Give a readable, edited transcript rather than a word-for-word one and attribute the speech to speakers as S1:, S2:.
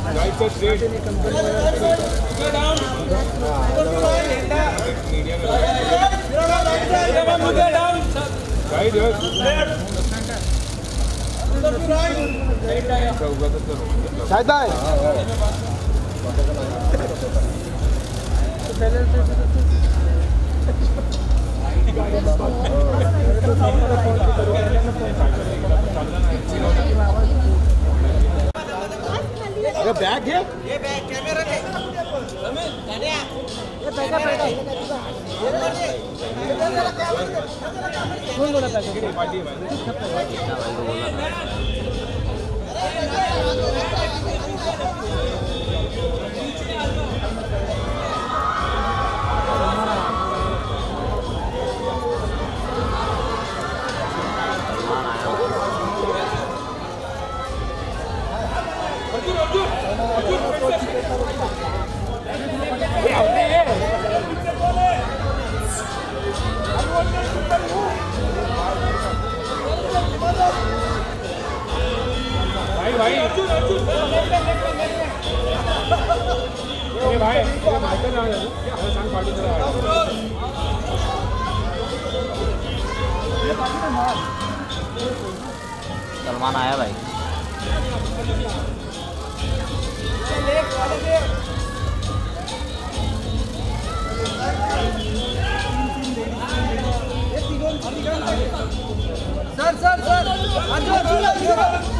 S1: ये बैग है,
S2: ये बैग कैमरा है ये पैसा कौन बोला पैसा पार्टी भाई भाई ये भाई माइकल आ गया क्या सांग पार्टी चला
S3: सलमान आया भाई
S2: सर